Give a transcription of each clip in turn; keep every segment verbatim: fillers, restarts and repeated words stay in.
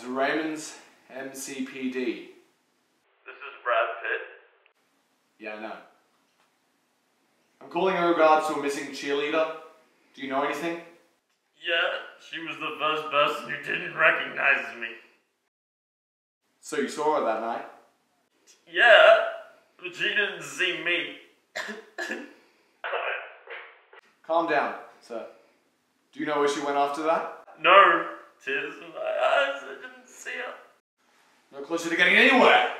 is Raymond's M C P D. This is Brad Pitt. Yeah, I know. I'm calling in regards to a missing cheerleader. Do you know anything? Yeah, she was the first person who didn't recognize me. So you saw her that night? Yeah, but she didn't see me. Calm down, sir. Do you know where she went after that? No, tears in my eyes, I didn't see her. No closer to getting anywhere!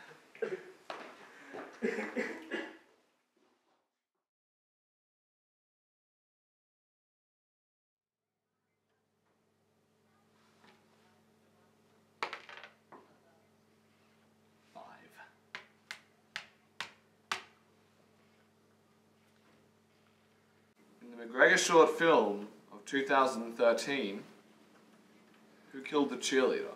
In the McGregor short film of two thousand thirteen, who killed the cheerleader?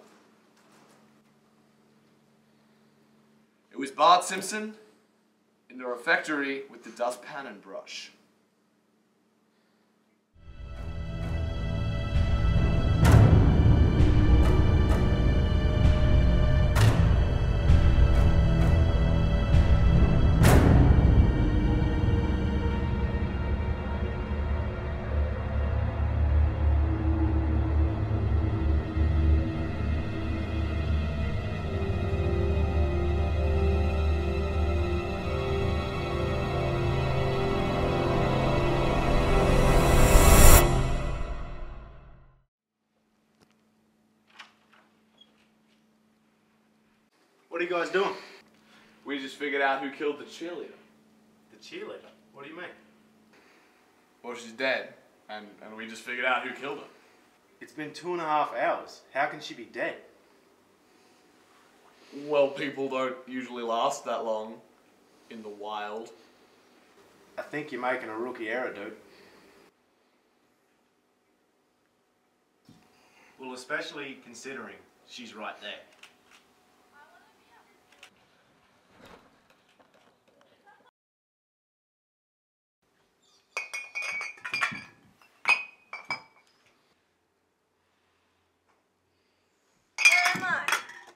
It was Bart Simpson in the refectory with the dustpan and brush. What are you guys doing? We just figured out who killed the cheerleader. The cheerleader? What do you mean? Well, she's dead, and, and we just figured out who killed her. It's been two and a half hours. How can she be dead? Well, people don't usually last that long in the wild. I think you're making a rookie error, dude. Well, especially considering she's right there. Where am I?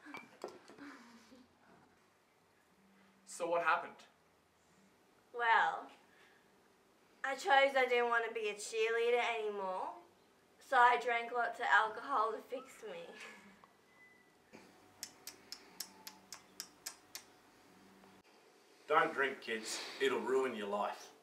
So what happened? Well, I chose I didn't want to be a cheerleader anymore, so I drank lots of alcohol to fix me. Don't drink, kids. It'll ruin your life.